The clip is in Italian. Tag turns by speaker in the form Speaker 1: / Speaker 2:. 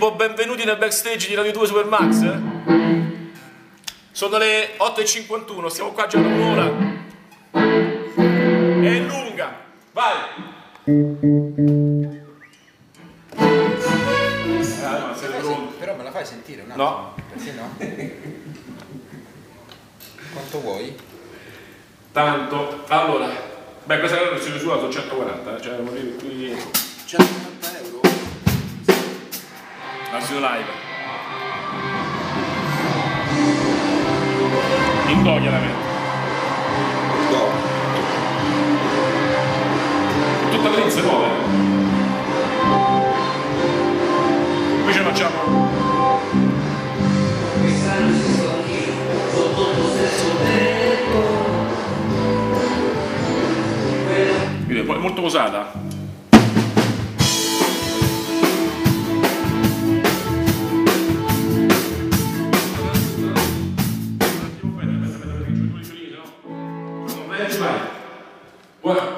Speaker 1: tipo benvenuti nel backstage di Radio 2 Supermax. Sono le 8:51, stiamo qua già da un'ora. È lunga, vai! Ma siete pronti?
Speaker 2: Però me la fai sentire un attimo?
Speaker 1: No.
Speaker 2: Perché no? Quanto vuoi?
Speaker 1: Tanto, allora, beh, questa è la versione sua, sono 140, cioè qui
Speaker 2: 190 euro?
Speaker 1: la versione live. In do chiaramente.
Speaker 2: Do.
Speaker 1: Tutta Prince nuove. Qui ce la facciamo. Quindi è molto posata. Guarda.